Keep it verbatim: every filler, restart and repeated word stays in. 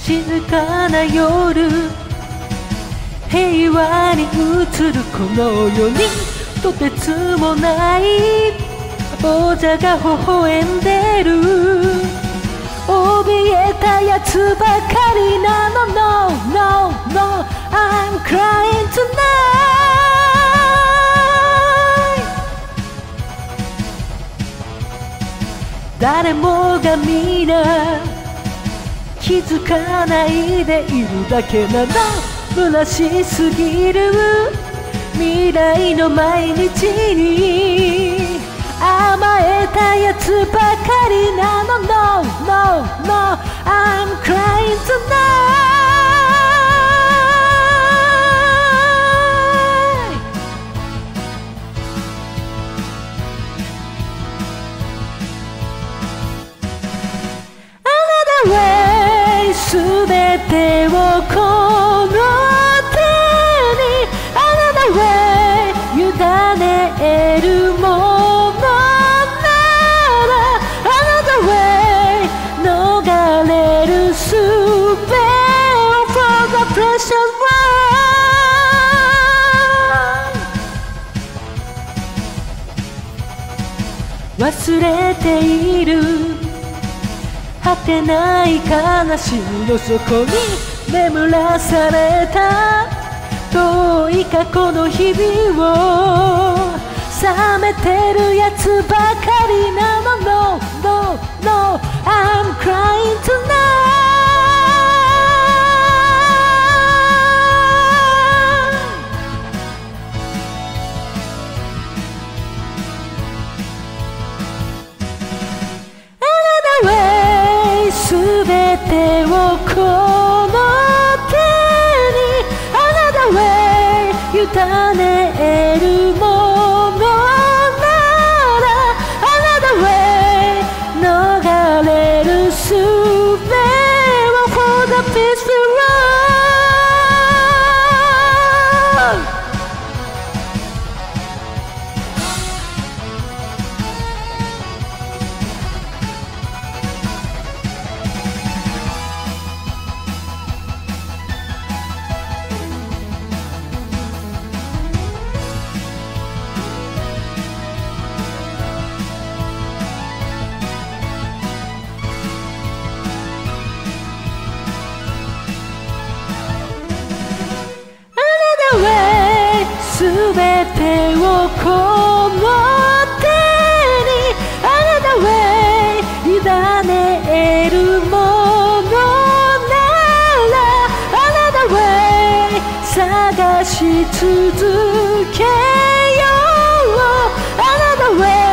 静かな夜、平和に映るこの世にとてつもない王者が微笑んでる。怯えたやつばかりなの。 No, no, no, I'm crying tonight。 誰もが皆気づかないでいるだけなの。虚しすぎる未来の毎日に甘えたやつばかりなの。 No, no, no, I'm crying tonight。 Another way すべてをこの手に Another way 委ねるものなら Another way 逃れる術を For the precious one。 忘れている果てない悲しみの底に眠らされた遠い過去の日々を冷めてるやつばかりなの。 No, no, no, I'm crying tonight。 Another way すべてをこの手に Another way 委ねるものなら Another way 逃れる術を For the peaceful one。 すべてをこの手に Another way 委ねるものなら Another way 探し続けよう Another way